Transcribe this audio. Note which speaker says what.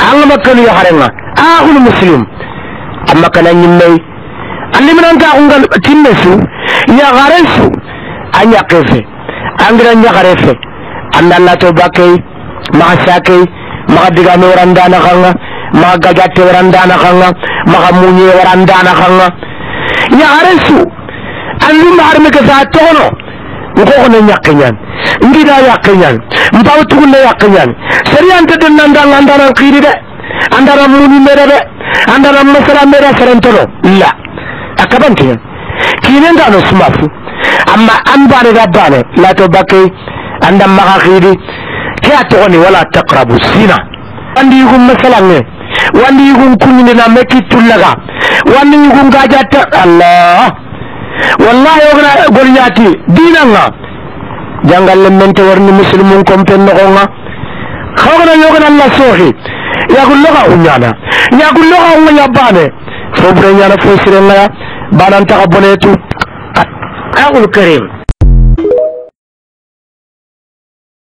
Speaker 1: أنا كانوا يحرمنا المسلم أما كان يمي اللي من أنت أقول تنسو يا غارسو أن يقفه أنغران يغرفه أن الله تباكي ما ساكي ما دعاني ورندانا خanga ما gajate ورندانا خanga ما موني ورندانا خanga يا غارسو اللي ما عرمك ساتونو ngoko nyakinyan ngida yakinyan mbawtu na yakinyan serian tede nandang andara khiri de andara muni mere de andara masala mere serentolo la akabanti kinenda no smafu amma anbare rabbane la to bakay andam ma khiri kiya to ni wala taqrabu sina andi yugum masala ne wandi yugum kunni na meki tullaga wandi yugum gajata allah wallahi ogna golnyati dinanga jangal lemmente warni muslimun kompen no nga khawna yogna allah sohi yagulloga unyana yagulloga unya bane fobre nyana fo sirenga banan ta abonetu aqul karim